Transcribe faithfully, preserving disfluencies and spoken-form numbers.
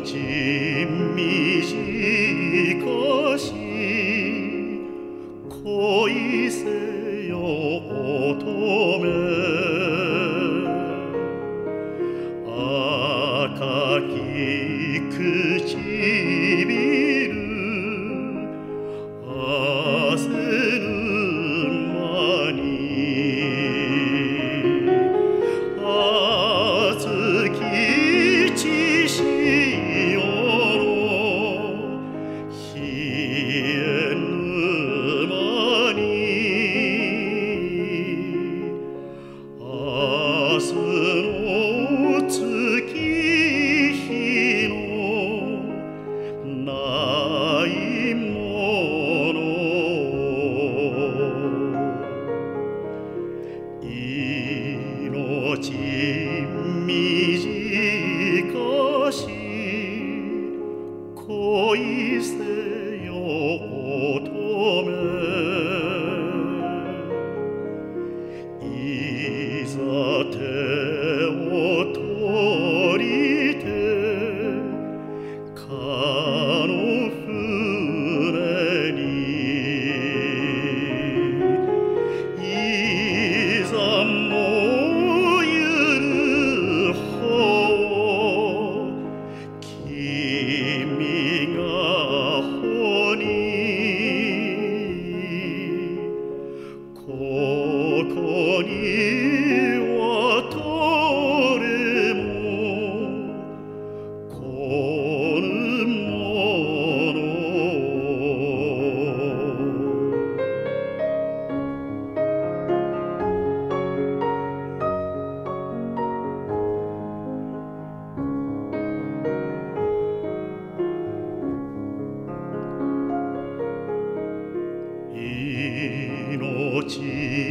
短し恋せよ乙女赤き唇汗ぬまに熱き血潮の冷え沼に明日の月日のないもの命短し恋せよ乙女いざ手を取りてかの船にいざもゆる方君が穂にここには誰も来ぬもの命